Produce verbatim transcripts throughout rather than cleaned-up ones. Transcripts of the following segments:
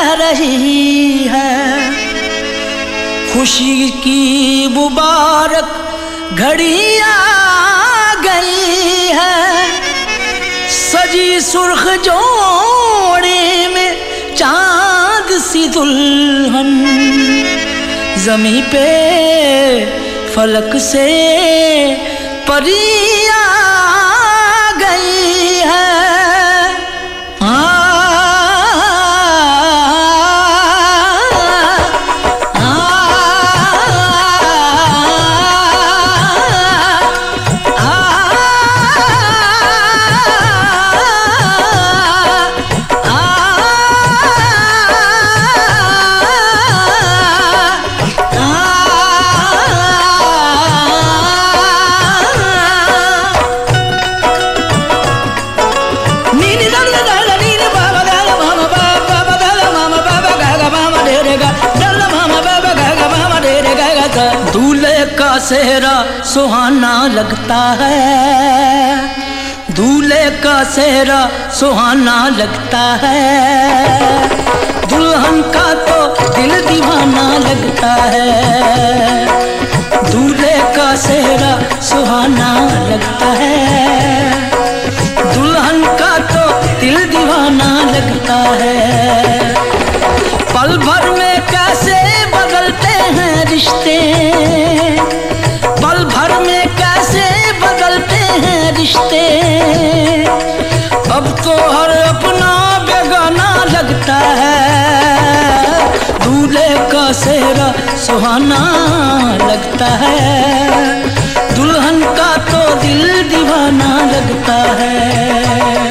कह रही है, खुशी की मुबारक घड़ी आ गई है। सजी सुर्ख जोड़े में चांद सी दुल्हन, ज़मीं पे फलक से परी आ गई है। दूल्हे का सेहरा सुहाना लगता है, दूल्हे का सेहरा सुहाना लगता है। दुल्हन का तो दिल दीवाना लगता है, दूल्हे का सेहरा सुहाना लगता है। दुल्हन का तो दिल दीवाना लगता है। पल भर में कैसे बदलते हैं रिश्ते, पल भर में कैसे बदलते हैं रिश्ते। अब तो हर अपना बेगाना लगता है, दूल्हे का सेहरा सुहाना लगता है। दुल्हन का तो दिल दीवाना लगता है।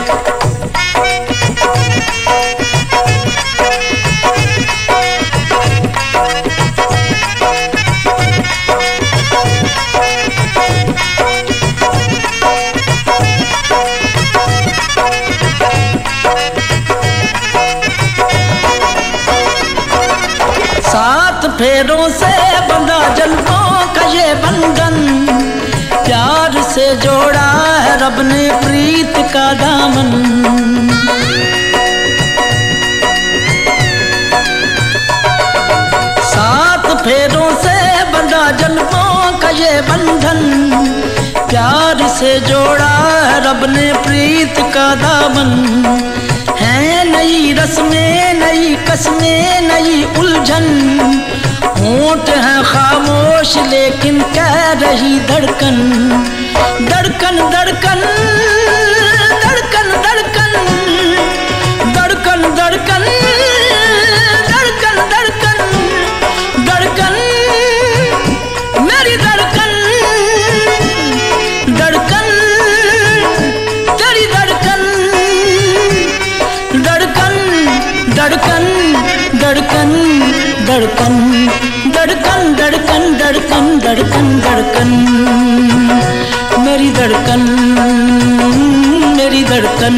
सात फेरों से बंधा जन्मों का ये बंधन, प्यार से जोड़ा है रब ने प्रीत का दामन। सात फेरों से बंधा जन्मों का ये बंधन, प्यार से जोड़ा है रब ने प्रीत का दामन। है नई रस्में, नई कस्में, नई उलझन। होंठ है खामोश लेकिन कह रही धड़कन, धड़कन धड़कन धड़कन धड़कन धड़कन धड़कन धड़कन धड़कन धड़कन मेरी धड़कन, धड़कन तेरी धड़कन, धड़कन धड़कन धड़कन धड़कन धड़कन धड़कन धड़कन धड़कन धड़कन मेरी धड़कन, मेरी धड़कन।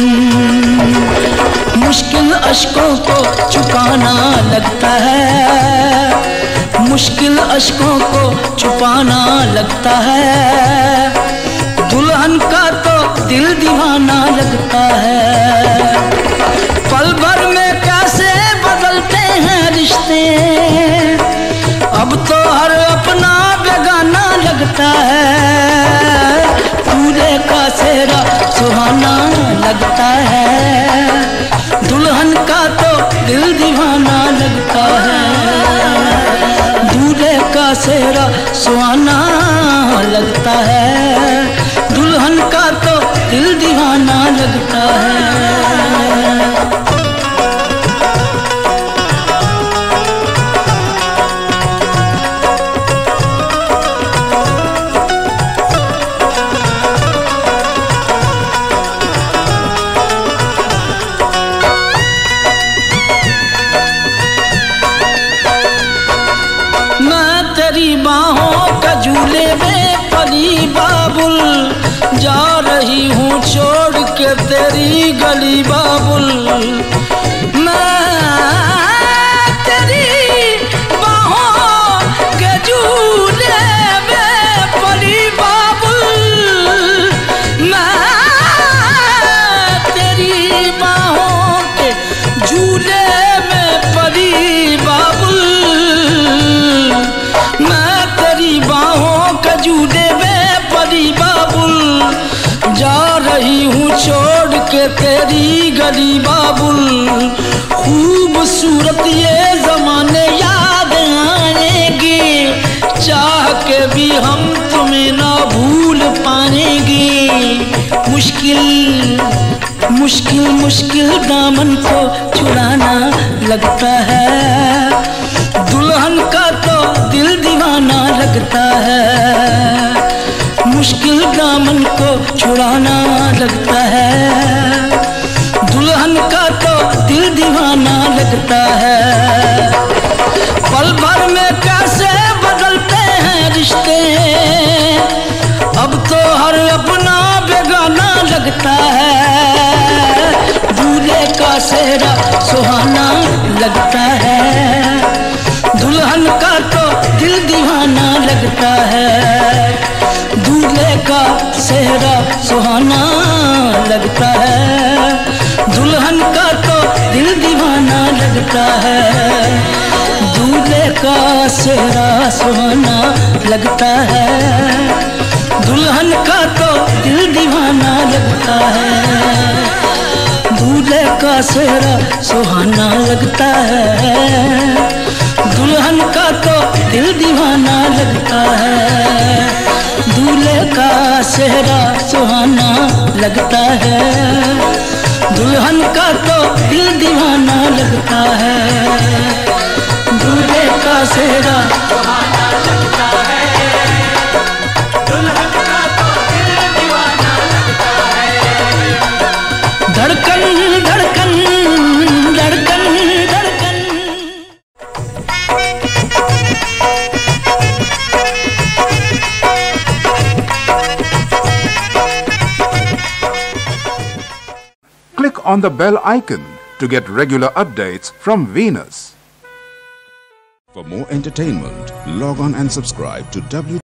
मुश्किल अश्कों को छुपाना लगता है, मुश्किल अश्कों को छुपाना लगता है। दुल्हन का तो दिल दीवाना लगता है। पल भर में कैसे बदलते हैं रिश्ते, अब तो हर अपना बेगाना लगता है। दूल्हे का सेहरा सुहाना लगता है, दुल्हन का तो दिल दीवाना लगता है। दूल्हे का सेहरा सुहाना लगता है, दुल्हन का तो दिल दीवाना लगता है। बाहों का झूले में पली बाबुल, जा रही हूँ छोड़ के तेरी गली बाबुल। मैं तेरी बाहों के झूले में पली बाबुल, मैं तेरी बाहों के झूले तेरी गली बाबुल, खूबसूरत ये जमाने याद आएंगे, चाह के भी हम तुम्हें ना भूल पाएंगे। मुश्किल मुश्किल मुश्किल दामन को छुड़ाना लगता है, दुल्हन का तो दिल दीवाना लगता है। मुश्किल दामन को छुड़ाना लगता है, दुल्हन का तो दिल दीवाना लगता है। पल भर में कैसे बदलते हैं रिश्ते, अब तो हर अपना बेगाना लगता है। दूल्हे का सेहरा सुहाना लगता है, दुल्हन का तो दिल दीवाना लगता है। दूल्हे का सेहरा सुहाना लगता है, दुल्हन का तो दिल दीवाना लगता है। दूल्हे का सेहरा सुहाना लगता है, दुल्हन का तो दिल दीवाना लगता है। दूल्हे का सेहरा सुहाना लगता है, दुल्हन का तो दिल दीवाना लगता है। दूल्हे का सेहरा सुहाना लगता है, दुल्हन का तो दिल दीवाना लगता है। दूल्हे का सेहरा सुहाना लगता है, दुल्हन का तो दिल दीवाना लगता है। धड़कन धड़कन धड़कन धड़कन। Click on the bell icon to get regular updates from Venus. For more entertainment, log on and subscribe to W